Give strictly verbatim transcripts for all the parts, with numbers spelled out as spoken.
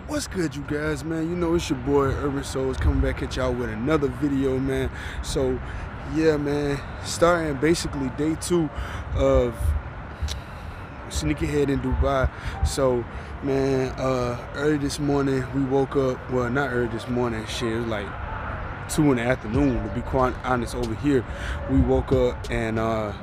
What's good, you guys, man? You know, it's your boy Urban Souls coming back at y'all with another video, man. So yeah, man, starting basically day two of Sneakerhead in Dubai. So man, uh early this morning we woke up. Well, not early this morning, shit, it was like two in the afternoon to be quite honest. Over here we woke up and uh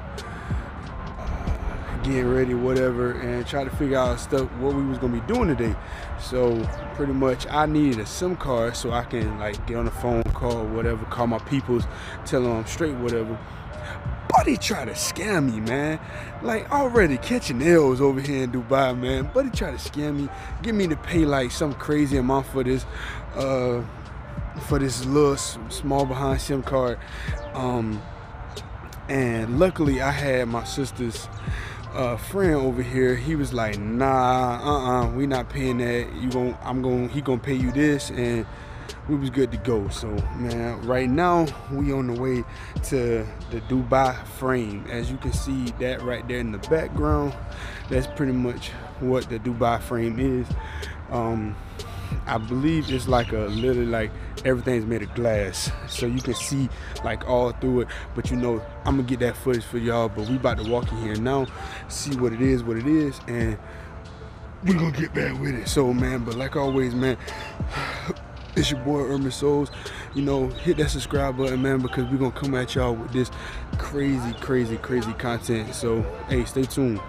getting ready, whatever, and try to figure out stuff what we was gonna be doing today. So pretty much I needed a SIM card so I can like get on a phone call or whatever, call my peoples, tell them I'm straight, whatever. Buddy tried to scam me, man. Like, already catching L's over here in Dubai, man. Buddy tried to scam me, get me to pay like some crazy amount for this uh for this little small behind SIM card. Um and luckily I had my sister's uh friend over here. He was like, nah, uh-uh, we not paying that. You gon' I'm gon' he gonna pay you this, and we was good to go. So man, right now we on the way to the Dubai frame. As you can see that right there in the background, that's pretty much what the Dubai frame is. um I believe it's like a literally like everything's made of glass, so you can see like all through it. But you know, I'm gonna get that footage for y'all. But we about to walk in here now, see what it is, what it is, and we gonna get back with it. So man, but like always, man, it's your boy Urban Souls. You know, hit that subscribe button, man, because we're gonna come at y'all with this crazy, crazy, crazy content. So hey, stay tuned.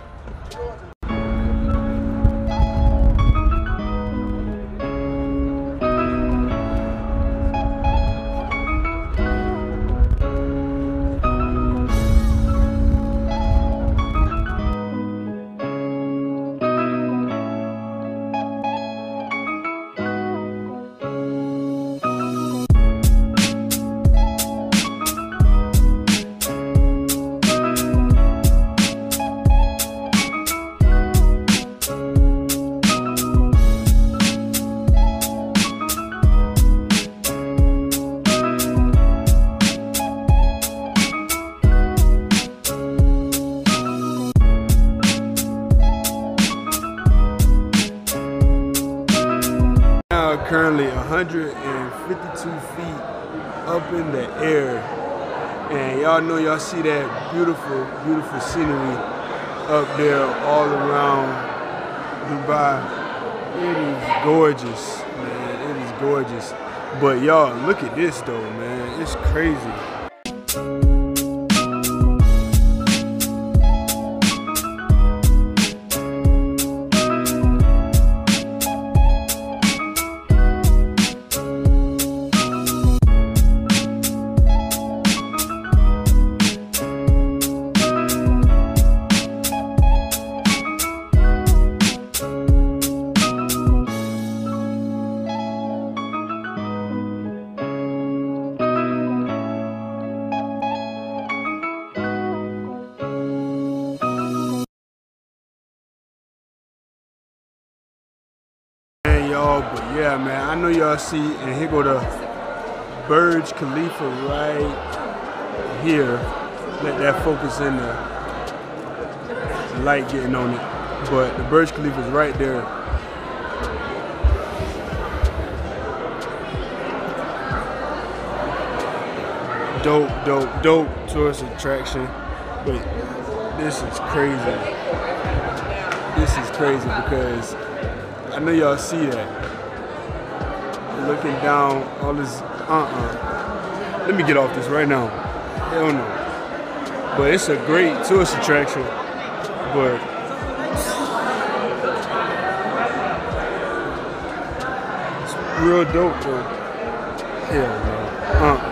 Currently one hundred fifty-two feet up in the air, and y'all know, y'all see that beautiful, beautiful scenery up there all around Dubai. It is gorgeous, man. It is gorgeous. But y'all, look at this though, man. It's crazy. Y'all, but yeah, man, I know y'all see, and here go the Burj Khalifa right here. Let that focus in the light getting on it, but the Burj Khalifa is right there. Dope, dope, dope tourist attraction. But this is crazy. This is crazy because I know y'all see that. Looking down, all this, uh-uh. Let me get off this right now. Hell no. But it's a great tourist attraction. But it's real dope though. Hell no. Uh-uh.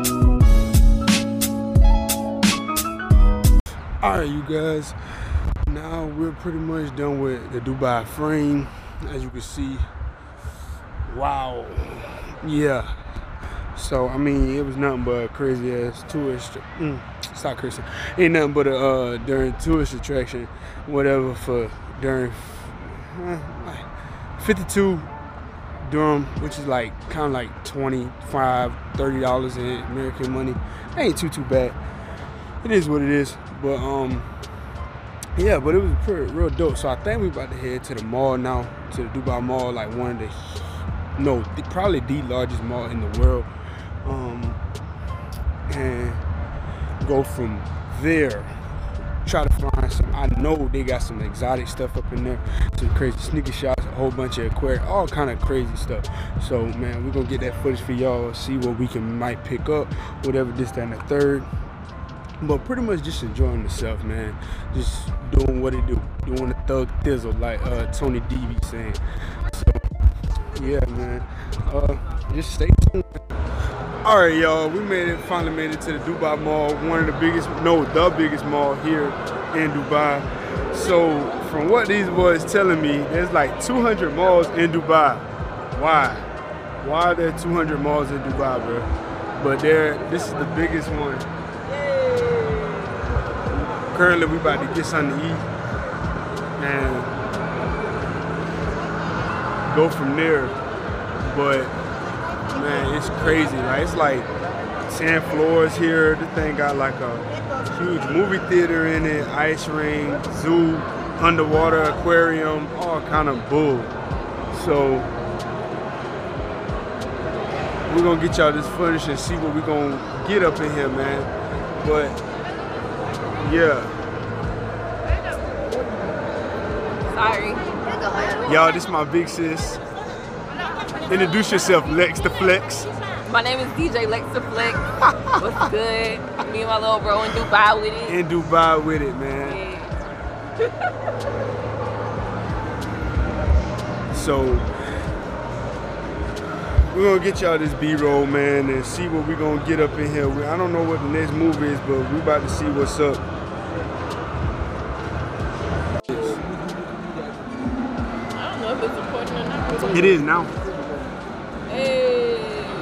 Alright, you guys, now we're pretty much done with the Dubai frame, as you can see. Wow. Yeah. So I mean, it was nothing but crazy ass tourist. Mm, stop cursing. Ain't nothing but a uh, during tourist attraction, whatever for during uh, fifty-two dirham, which is like kind of like twenty-five, thirty dollars in American money. Ain't too too bad. It is what it is. But um, yeah, but it was pretty real dope. So I think we about to head to the mall now, to the Dubai Mall, like one of the no, the, probably the largest mall in the world. Um, and go from there. Try to find some. I know they got some exotic stuff up in there, some crazy sneaker shops, a whole bunch of aquarium, all kind of crazy stuff. So man, we're gonna get that footage for y'all, see what we can might pick up, whatever this, that, and the third. But pretty much just enjoying myself, man. Just doing what it do, doing the thug thizzle, like uh, Tony D be saying. So yeah, man. Uh, just stay tuned. All right, y'all, we made it, finally made it to the Dubai Mall, one of the biggest, no, the biggest mall here in Dubai. So from what these boys telling me, there's like two hundred malls in Dubai. Why? Why are there two hundred malls in Dubai, bro? But there, this is the biggest one. Currently, we about to get something to eat and go from there. But man, it's crazy. Like it's like ten floors here. The thing got like a huge movie theater in it, ice ring, zoo, underwater aquarium, all kind of bull. So we're gonna get y'all this footage and see what we're gonna get up in here, man. But yeah. Sorry. Y'all, this is my big sis. Introduce yourself, Lex the Flex. My name is D J Lex the Flex. What's good? Me and my little bro in Dubai with it. In Dubai with it, man. Yeah. So we're gonna get y'all this B-roll, man, and see what we're gonna get up in here. I don't know what the next move is, but we're about to see what's up. I don't know if it's important or not. It is now. Hey.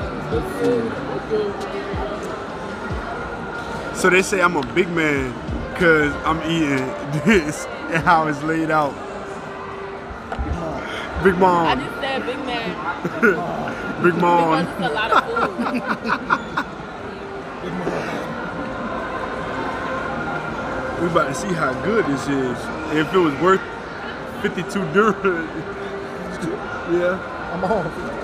So they say I'm a big man because I'm eating this and how it's laid out. Big mom. I just said big man. Big mom. Because it's a lot of food. We about to see how good this is. If it was worth fifty-two dirham. Yeah. I'm on.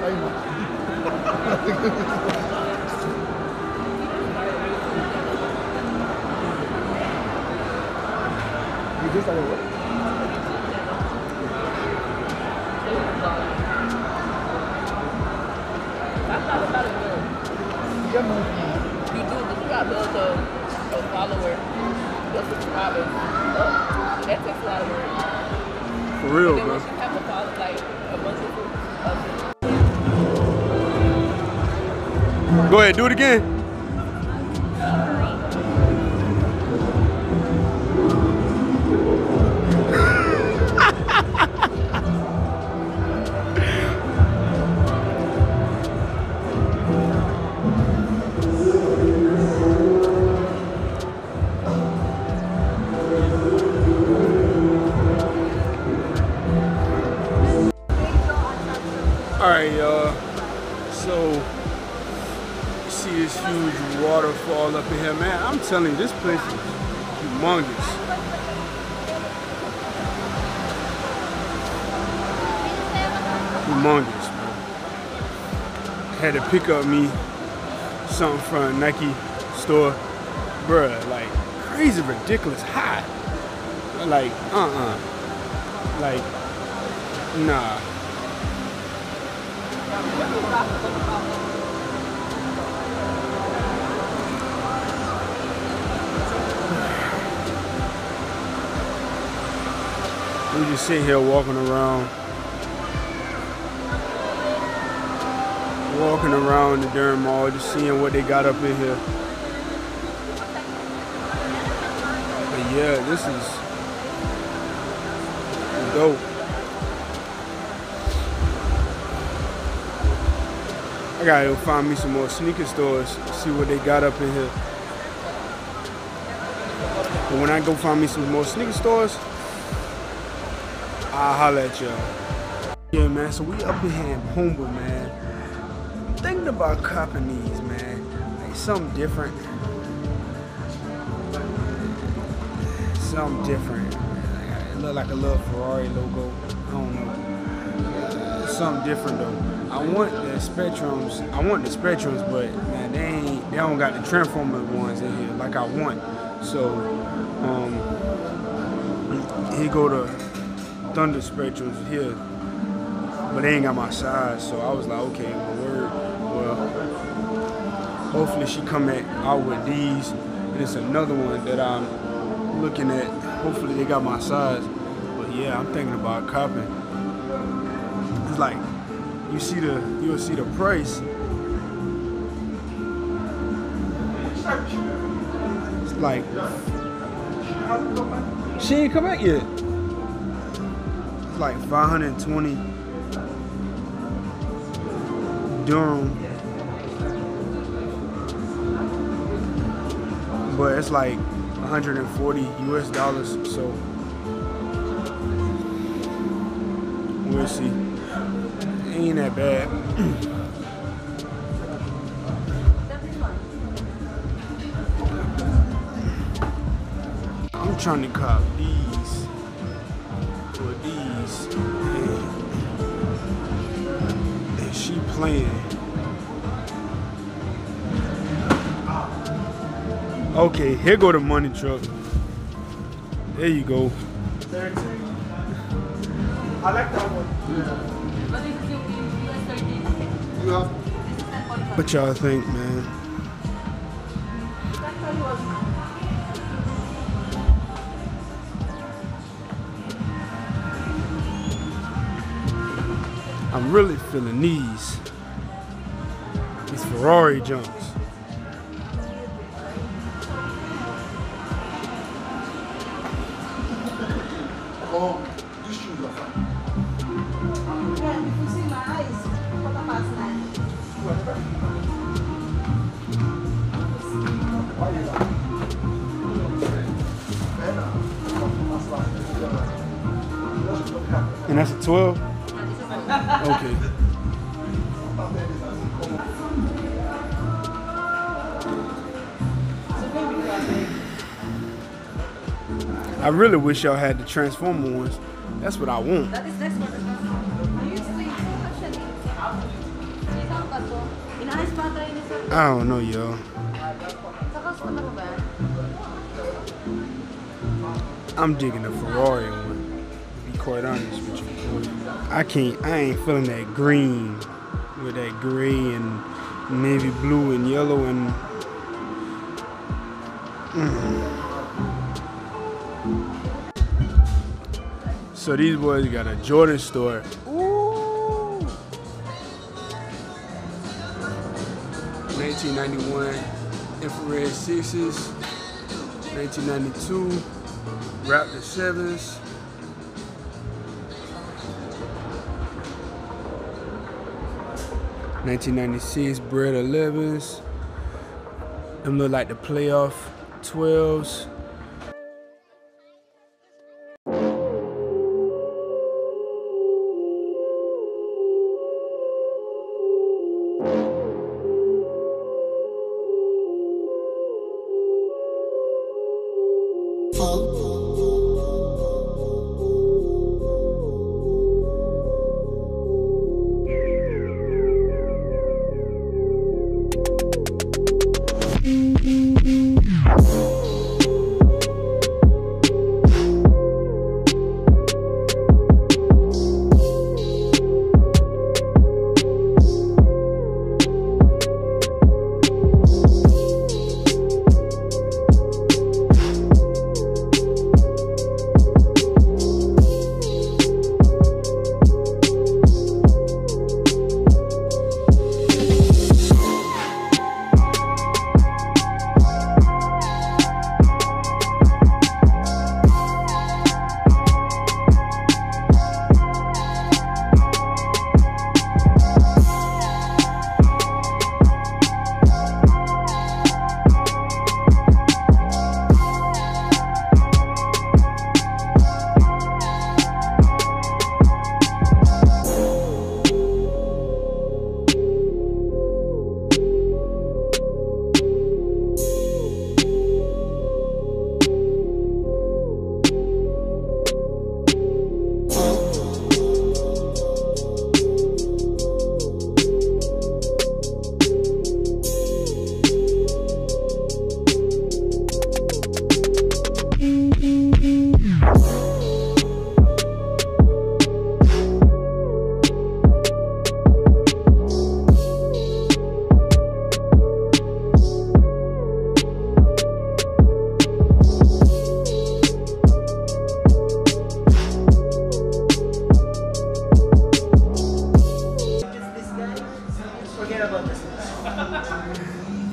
You just started what? I thought about it more. You do, but you got build a, a follower, a subscriber. Oh, that takes a lot of work. For real, then bro. once you have a follow, like a bunch of uh, Go ahead, do it again. Alright, y'all. So, you see this huge waterfall up in here, man. I'm telling you, this place is humongous. Humongous, man. Had to pick up me something from a Nike store. Bruh, like, crazy, ridiculous high. Like, uh-uh. Like, nah. We just sitting here walking around, walking around the darn mall, just seeing what they got up in here. But yeah, this is Dope. I gotta go find me some more sneaker stores, see what they got up in here. But when I go find me some more sneaker stores, I'll holler at y'all. Yeah, man, so we up in here in Pumba, man. I'm thinking about copping these, man. Like something different. Something different. It look like a little Ferrari logo. I don't know. Something different though. I want the Spectrums. I want the Spectrums, but man, they ain't. They don't got the Transformer ones in here like I want. So, um, here go the Thunder Spectrums here, but they ain't got my size. So I was like, okay, my word. Well, hopefully she come at, out with these. And it's another one that I'm looking at. Hopefully they got my size. But yeah, I'm thinking about copping. It's like you see the you'll see the price. It's like she ain't come back yet. It's like five hundred twenty Durham, but it's like one hundred forty U S dollars. So we'll see. Ain't that bad. I'm trying to cop these or these, and, and she playing. Okay, here go the money truck. There you go. I like that one. You have. What y'all think, man? I'm really feeling these. These Ferrari jumps. Oh, these shoes are fine. Yeah, if you see my eyes, quarter past nine. Why you like? And that's a twelve? Okay. I really wish y'all had the Transformer ones. That's what I want. That is next one. I don't know, y'all. I'm digging the Ferrari one, to be quite honest with you. I can't, I ain't feeling that green with that gray and navy blue and yellow and mm. So these boys got a Jordan store. Ooh. nineteen ninety-one infrared sixes, nineteen ninety-two Raptor sevens, nineteen ninety-six Bread elevens. Them look like the playoff twelves.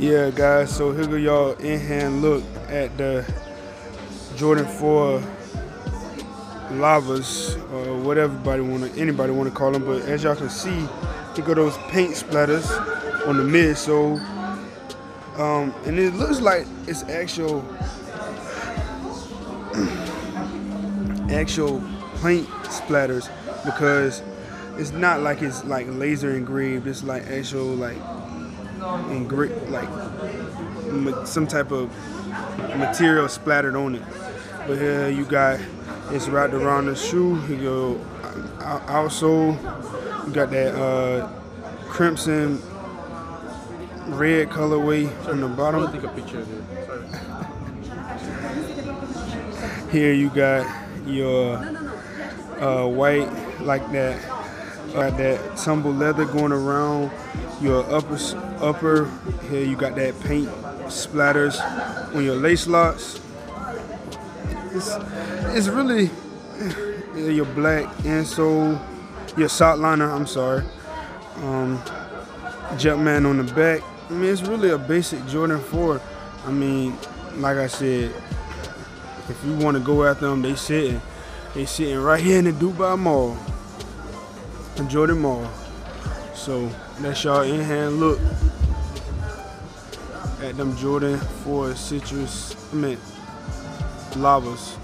Yeah, guys, so here go y'all in-hand look at the Jordan four Lavas, or whatever everybody wanna, anybody want to call them. But as y'all can see, here go those paint splatters on the midsole. Um, and it looks like it's actual, actual paint splatters, because it's not like it's like laser engraved. It's like actual like engraved, like some type of material splattered on it. But here you got, it's wrapped around the shoe. You go outsole. You got that uh, crimson red colorway on the bottom. I'll take a picture of it. Sorry. Here you got your uh, white, like that, got that tumble leather going around your upper upper. Here you got that paint splatters on your lace locks. It's it's really your black insole, your sock liner. I'm sorry, um, Jumpman on the back. I mean, it's really a basic Jordan four. I mean, like I said, if you want to go after them, they sitting, they sitting right here in the Dubai Mall, the Jordan Mall. So that's y'all in-hand look at them Jordan four citrus, I mean, lavas.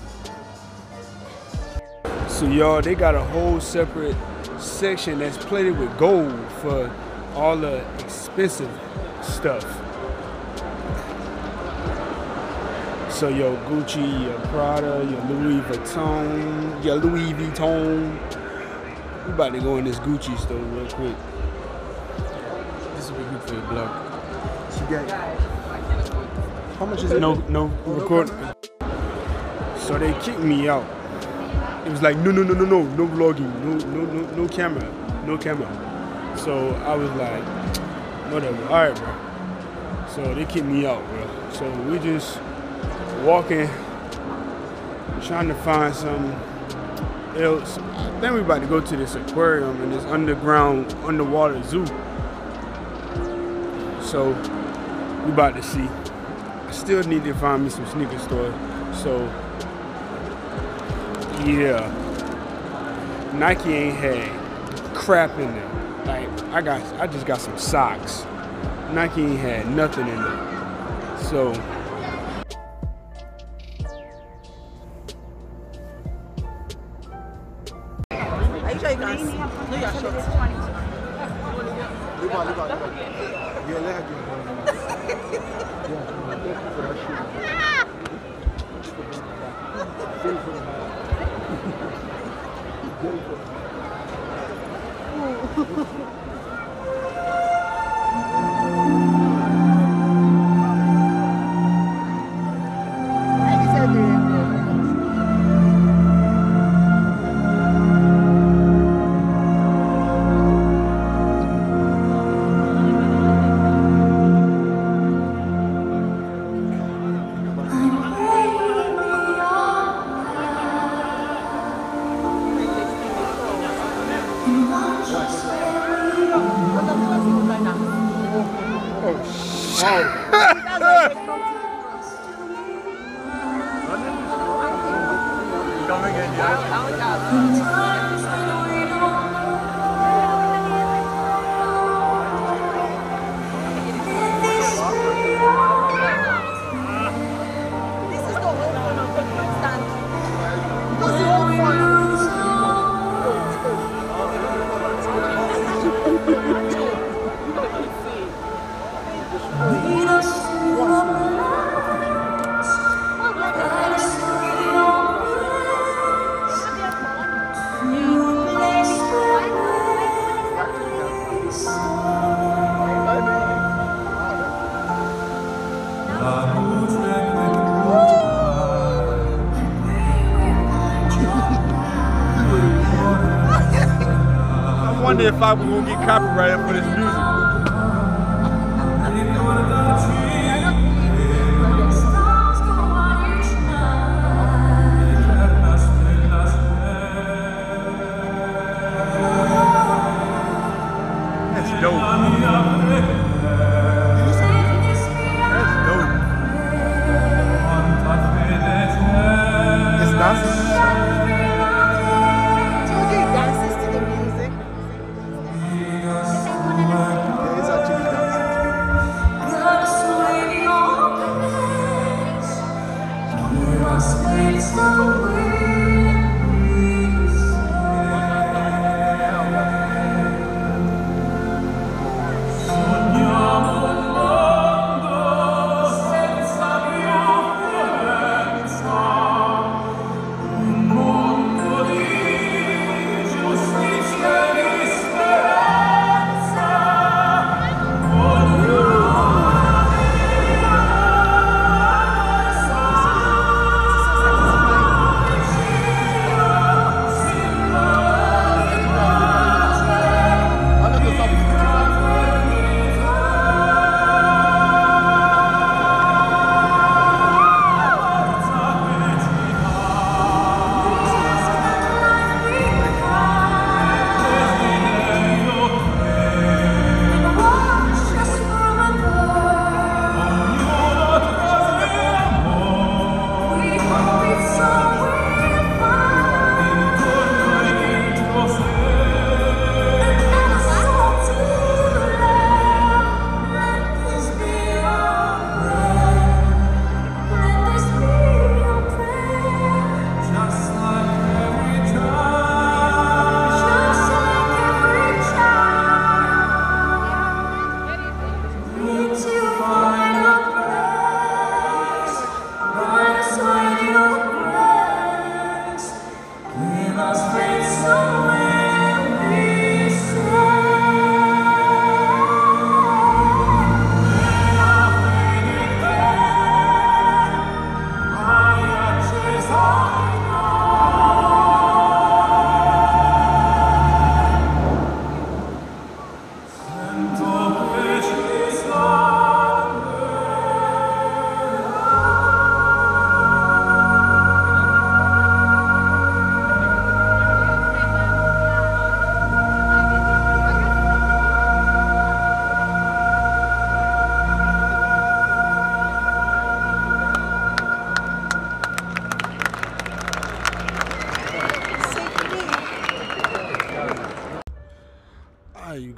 So y'all, they got a whole separate section that's plated with gold for all the expensive stuff. So your Gucci, your Prada, your Louis Vuitton, your Louis Vuitton. We about to go in this Gucci store real quick. This will be good for your blog. How much is it? No, no record. So they kicked me out. It was like, no, no, no, no, no, no vlogging, no, no, no, no camera, no camera. So I was like, whatever, all right, bro. So they kicked me out, bro. So we just walking, trying to find something else. I think we about to go to this aquarium and this underground, underwater zoo. So we about to see. I still need to find me some sneaker stores. So yeah, Nike ain't had crap in there. Like I got, I just got some socks. Nike ain't had nothing in there. So Are you sure you can see? No, you're short. Leave her, leave her, leave her. Yeah, let her get it. Yeah, thank you for that shoe. Very good. I wonder if I will get copyrighted for this music. That's dope.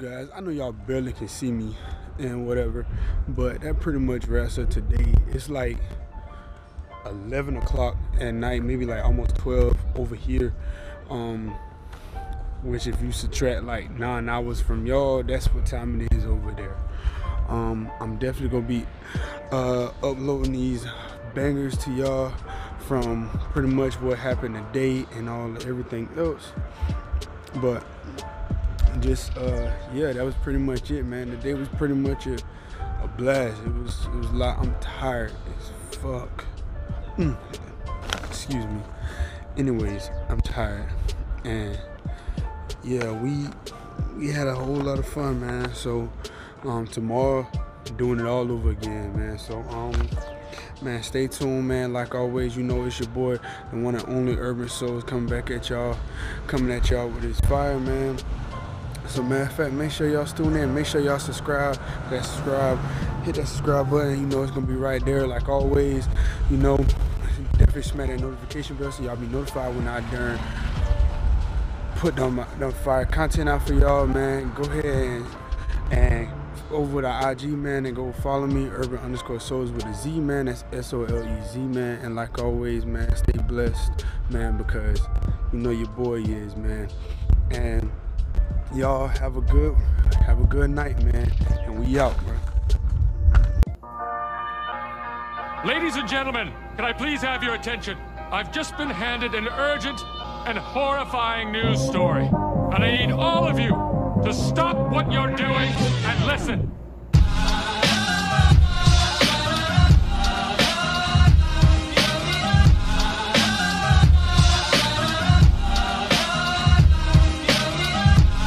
guys, I know y'all barely can see me and whatever, but that pretty much wraps up today. It's like eleven o'clock at night, maybe like almost twelve over here. Um, which if you subtract like nine hours from y'all, that's what time it is over there. Um, I'm definitely gonna be uh, uploading these bangers to y'all from pretty much what happened today and all everything else. But just uh, yeah, that was pretty much it, man. The day was pretty much a, a blast. It was it was a lot. I'm tired as fuck. Mm. Excuse me. Anyways, I'm tired, and yeah, we we had a whole lot of fun, man. So um, tomorrow, doing it all over again, man. So um, man, stay tuned, man. Like always, you know it's your boy, the one and only Urban Souls, coming back at y'all, coming at y'all with his fire, man. So matter of fact, make sure y'all tune in. Make sure y'all subscribe. That subscribe, hit that subscribe button. You know it's gonna be right there, like always. You know, definitely smash that notification bell so y'all be notified when I done put on my the fire content out for y'all, man. Go ahead and, and over the I G, man, and go follow me, Urban underscore Souls with a Z, man. That's S O L E Z, man. And like always, man, stay blessed, man, because you know your boy is, man. And y'all have a good have a good night, man, and we out, bro. Ladies and gentlemen, can I please have your attention? I've just been handed an urgent and horrifying news story, and I need all of you to stop what you're doing and listen.